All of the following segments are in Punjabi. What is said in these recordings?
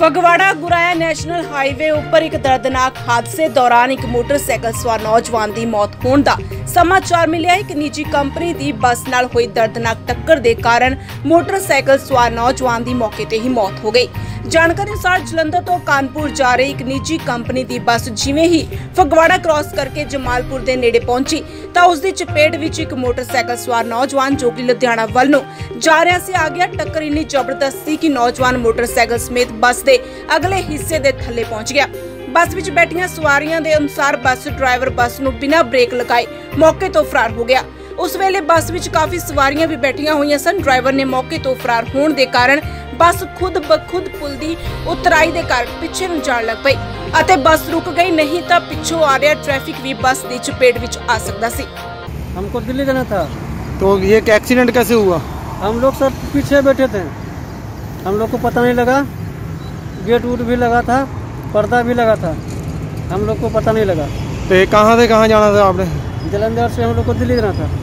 ਫਗਵਾੜਾ ਗੁਰਾਇਆ ਨੈਸ਼ਨਲ ਹਾਈਵੇ ਉੱਪਰ ਇੱਕ ਦਰਦਨਾਕ ਹਾਦਸੇ ਦੌਰਾਨ ਇੱਕ ਮੋਟਰਸਾਈਕਲ ਸਵਾਰ ਨੌਜਵਾਨ ਦੀ ਮੌਤ ਹੋਣ ਦਾ ਸਮਾਚਾਰ ਮਿਲਿਆ। ਇੱਕ ਨਿੱਜੀ ਕੰਪਨੀ ਦੀ ਬੱਸ ਨਾਲ ਹੋਈ ਦਰਦਨਾਕ ਟੱਕਰ ਦੇ ਕਾਰਨ ਮੋਟਰਸਾਈਕਲ ਸਵਾਰ ਨੌਜਵਾਨ ਦੀ ਮੌਕੇ ਤੇ ਹੀ ਮੌਤ ਹੋ ਗਈ। ਜਾਣਕਾਰੀ ਅਨੁਸਾਰ ਜਲੰਧਰ ਤੋਂ ਕਾਨਪੁਰ ਜਾ ਰਹੀ ਇੱਕ ਨਿੱਜੀ ਕੰਪਨੀ ਦੀ ਬੱਸ ਜਿਵੇਂ ਹੀ ਫਗਵਾੜਾ ਕ੍ਰਾਸ ਕਰਕੇ ਜਮਾਲਪੁਰ ਦੇ ਨੇੜੇ ਪਹੁੰਚੀ ਤਾਂ ਉਸ ਦੀ ਚਪੇਟ ਵਿੱਚ ਇੱਕ ਮੋਟਰਸਾਈਕਲ ਸਵਾਰ ਨੌਜਵਾਨ ਜੋ ਕਿ ਲੁਧਿਆਣਾ ਵੱਲ ਨੂੰ ਜਾ ਰਿਹਾ ਸੀ ਆ ਗਿਆ। ਟੱਕਰ ਇੰਨੀ ਜ਼ਬਰਦਸਤ ਸੀ ਕਿ ਨੌਜਵਾਨ ਮੋਟਰਸਾਈਕਲ ਸਮੇਤ ਬੱਸ ਦੇ ਅਗਲੇ ਹਿੱਸੇ ਦੇ ਥੱਲੇ ਪਹੁੰਚ ਗਿਆ। ਬੱਸ ਵਿੱਚ ਬੈਠੀਆਂ ਸਵਾਰੀਆਂ ਦੇ ਅਨੁਸਾਰ ਬੱਸ ਡਰਾਈਵਰ ਬੱਸ ਨੂੰ ਬਿਨਾਂ ਬ੍ਰੇਕ ਲਗਾਏ ਮੌਕੇ ਤੋਂ ਫਰਾਰ ਹੋ ਗਿਆ। ਉਸ ਵੇਲੇ ਬੱਸ ਵਿੱਚ ਕਾਫੀ ਸਵਾਰੀਆਂ ਵੀ ਬੈਠੀਆਂ ਹੋਈਆਂ ਸਨ। ਡਰਾਈਵਰ ਨੇ ਮੌਕੇ ਤੋਂ ਫਰਾਰ ਹੋਣ ਦੇ ਕਾਰਨ ਬੱਸ ਖੁਦ ਬਖੁਦ ਪੁਲ ਦੀ ਉਤਰਾਈ ਦੇ ਕਾਰਨ ਪਿੱਛੇ ਨੂੰ ਜਾਣ ਲੱਗ ਪਈ ਅਤੇ ਬੱਸ ਰੁਕ ਗਈ, ਨਹੀਂ ਤਾਂ ਪਿੱਛੋਂ ਆ ਰਿਹਾ ट्रैफिक भी बस की चपेट में आ सकता सी। हमको दिल्ली जाना था। तो ये एक्सीडेंट कैसे हुआ? हम लोग सब पीछे बैठे थे, हम लोग को पता नहीं लगा। गेट वूट भी लगा था, पर्दा भी लगा था, हम लोग को पता नहीं लगा। तो ये कहाँ से कहाँ जाना था आपने? जलंधर से हम लोग को दिल्ली जाना था।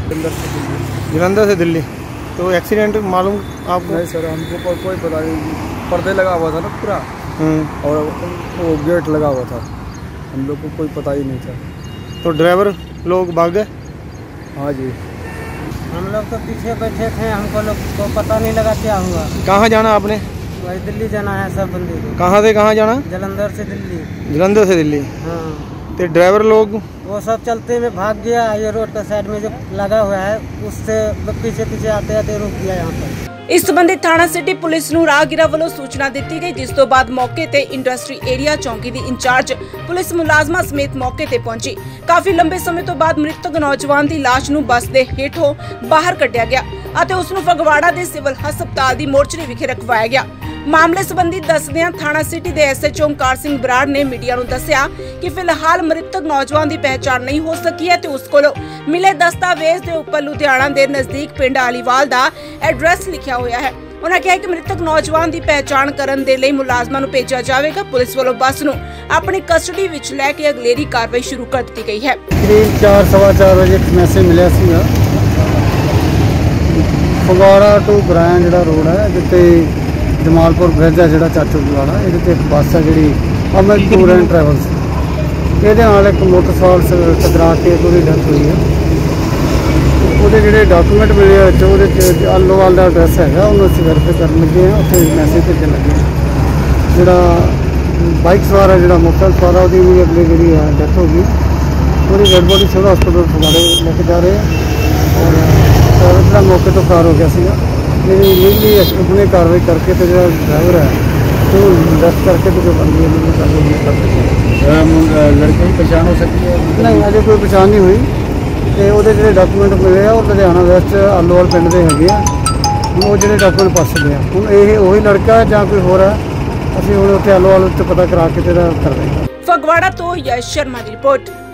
जलंधर से दिल्ली। तो एक्सीडेंट मालूम आपको? नहीं सर, हमको कोई पता नहीं। पर्दे लगा हुआ था ना पूरा और वो गेट लगा हुआ था, हम लोग को कोई पता ही नहीं था। तो ड्राइवर लोग भाग गए? हाँ जी, हम लोग तो पीछे बैठे थे, हमको लोग को पता नहीं लगा क्या हुआ। कहाँ जाना आपने? वही दिल्ली जाना है सब बंदे को। कहाँ से कहाँ जाना? जलंधर से दिल्ली। जलंधर से दिल्ली। हाँ, तो ड्राइवर लोग वो सब चलते में भाग गया। ये रोड का साइड में जो लगा हुआ है उससे पीछे पीछे आते आते रुक गया यहाँ पर। इस संबंधी थाना सिटी पुलिस ਨੂੰ ਰਾਹਗੀਰਾਂ ਵੱਲੋਂ ਸੂਚਨਾ ਦਿੱਤੀ ਗਈ, ਜਿਸ ਤੋਂ ਬਾਅਦ ਮੌਕੇ ਤੇ ਇੰਡਸਟਰੀ ਏਰੀਆ ਚੌਂਕੀ ਦੀ ਇੰਚਾਰਜ ਪੁਲਿਸ ਮੁਲਾਜ਼ਮਾਂ ਸਮੇਤ ਮੌਕੇ ਤੇ ਪਹੁੰਚੀ। ਕਾਫੀ ਲੰਬੇ ਸਮੇਂ ਤੋਂ ਬਾਅਦ ਮ੍ਰਿਤਕ ਨੌਜਵਾਨ ਦੀ ਲਾਸ਼ ਨੂੰ ਬੱਸ ਦੇ ਹੇਠੋਂ ਬਾਹਰ ਕੱਢਿਆ ਗਿਆ ਅਤੇ ਉਸ ਨੂੰ ਫਗਵਾੜਾ ਦੇ ਸਿਵਲ ਹਸਪਤਾਲ ਦੀ ਮੋਰਚਰੀ ਵਿਖੇ ਰਖਵਾਇਆ ਗਿਆ। ਮਾਮਲੇ ਸੰਬੰਧੀ ਦੱਸਦਿਆਂ ਥਾਣਾ ਸਿਟੀ ਦੇ ਐਸਐਚਓ ਓਮਕਾਰ ਸਿੰਘ ਬਰਾੜ ਨੇ ਮੀਡੀਆ ਨੂੰ ਦੱਸਿਆ ਕਿ ਫਿਲਹਾਲ ਮ੍ਰਿਤਕ ਨੌਜਵਾਨ ਦੀ ਪਹਿਚਾਣ ਨਹੀਂ ਹੋ ਸਕੀ ਹੈ ਤੇ ਉਸ ਕੋਲੋਂ ਮਿਲੇ ਦਸਤਾਵੇਜ਼ ਦੇ ਉੱਪਰ ਲੁਧਿਆਣਾ ਦੇ ਨਜ਼ਦੀਕ ਪਿੰਡ ਆਲੀਵਾਲ ਦਾ ਐਡਰੈਸ ਲਿਖਿਆ ਹੋਇਆ ਹੈ। ਉਹਨਾਂ ਕਿਹਾ ਕਿ ਮ੍ਰਿਤਕ ਨੌਜਵਾਨ ਦੀ ਪਹਿਚਾਣ ਕਰਨ ਦੇ ਲਈ ਮੁਲਾਜ਼ਮਾਂ ਨੂੰ ਭੇਜਿਆ ਜਾਵੇਗਾ। ਪੁਲਿਸ ਵੱਲੋਂ ਬੱਸ ਨੂੰ ਆਪਣੀ ਕਸਟਡੀ ਵਿੱਚ ਲੈ ਕੇ ਅਗਲੇਰੀ ਕਾਰਵਾਈ ਸ਼ੁਰੂ ਕਰ ਦਿੱਤੀ ਗਈ ਹੈ। करीब 4-4:15 ਵਜੇ ਮੈਸੇਜ ਮਿਲਿਆ ਸੀਗਾ ਫਗਵਾੜਾ ਟੂ ਗੁਰਾਇਆ ਜਿਹੜਾ ਰੋਡ ਹੈ ਜਿੱਥੇ ਜਮਾਲਪੁਰ ਬ੍ਰਿਜ ਹੈ ਜਿਹੜਾ ਚਾਚੋਗੀ ਵਾਲਾ, ਇਹਦੇ ਤੇ ਇੱਕ ਬੱਸ ਹੈ ਜਿਹੜੀ ਅਮਰ ਟੂਰ ਐਂਡ ਟਰੈਵਲਸ, ਇਹਦੇ ਨਾਲ ਇੱਕ ਮੋਟਰਸਾਈਕਲ ਟਕਰਾ ਕੇ ਉਹਦੀ ਡੈਥ ਹੋਈ ਹੈ। ਉਹਦੇ ਜਿਹੜੇ ਡਾਕੂਮੈਂਟ ਮਿਲੇ ਵਿੱਚ ਉਹਦੇ 'ਚ ਆਲੋਵਾਲ ਦਾ ਐਡਰੈਸ ਹੈਗਾ, ਉਹਨੂੰ ਅਸੀਂ ਵੈਰੀਫਾਈ ਕਰਨ ਲੱਗੇ ਹਾਂ। ਉੱਥੇ ਮੈਸੇਜ ਭੇਜਣ ਲੱਗੇ ਹਾਂ। ਜਿਹੜਾ ਬਾਈਕ ਸਵਾਰ ਹੈ, ਜਿਹੜਾ ਮੋਟਰਸਾਈਕਲ ਸਵਾਰ ਹੈ, ਉਹਦੀ ਵੀ ਅਗਲੇ ਜਿਹੜੀ ਹੈ ਡੈਥ ਹੋ ਗਈ। ਉਹਦੀ ਡੈਡ ਬੋਡੀ ਸਿਵਲ ਹਸਪਤਾਲ ਫਗਵਾੜੇ ਲੈ ਕੇ ਜਾ ਰਹੇ ਹਾਂ ਔਰ ਡਰਾਈਵਰ ਜਿਹੜਾ ਮੌਕੇ ਤੋਂ ਫਰਾਰ ਹੋ ਗਿਆ ਸੀਗਾ। ਜਿਹੜੀ ਲੀਗਲੀ ਉਹਨੇ ਕਾਰਵਾਈ ਕਰਕੇ ਤੇ ਜਿਹੜਾ ਡਰਾਈਵਰ ਹੈ ਉਹ ਡੈਥ ਕਰਕੇ ਤੇ ਜੋ ਬੰਦੀ ਹੈ ਉਹਨੂੰ ਕਾਰਵਾਈ ਕਰ ਦਿੱਤੀ। लड़के की पहचान हो सकती है? ਨਹੀਂ, ਅਜੇ ਕੋਈ ਪਛਾਣ ਨਹੀਂ ਹੋਈ ਤੇ ਉਹਦੇ ਜਿਹੜੇ ਡਾਕੂਮੈਂਟ ਮਿਲੇ ਆ ਉਹ ਲੁਧਿਆਣਾ ਵੈਸਟ ਆਲੋਵਾਲ ਪਿੰਡ ਦੇ ਹੈਗੇ ਆ। ਹੁਣ ਉਹ ਜਿਹੜੇ ਡਾਕੂਮੈਂਟ ਫਸ ਗਏ ਆ, ਹੁਣ ਇਹ ਉਹੀ ਲੜਕਾ ਜਾਂ ਕੋਈ ਹੋਰ ਹੈ, ਅਸੀਂ ਹੁਣ ਉੱਥੇ ਆਲੋਵਾਲ ਉੱਤੇ ਪਤਾ ਕਰਾ ਕੇ ਤੇ ਇਹਦਾ ਕਰ ਰਹੇ ਹਾਂ। ਫਗਵਾੜਾ ਤੋਂ ਯਸ਼ ਸ਼ਰਮਾ ਦੀ ਰਿਪੋਰਟ।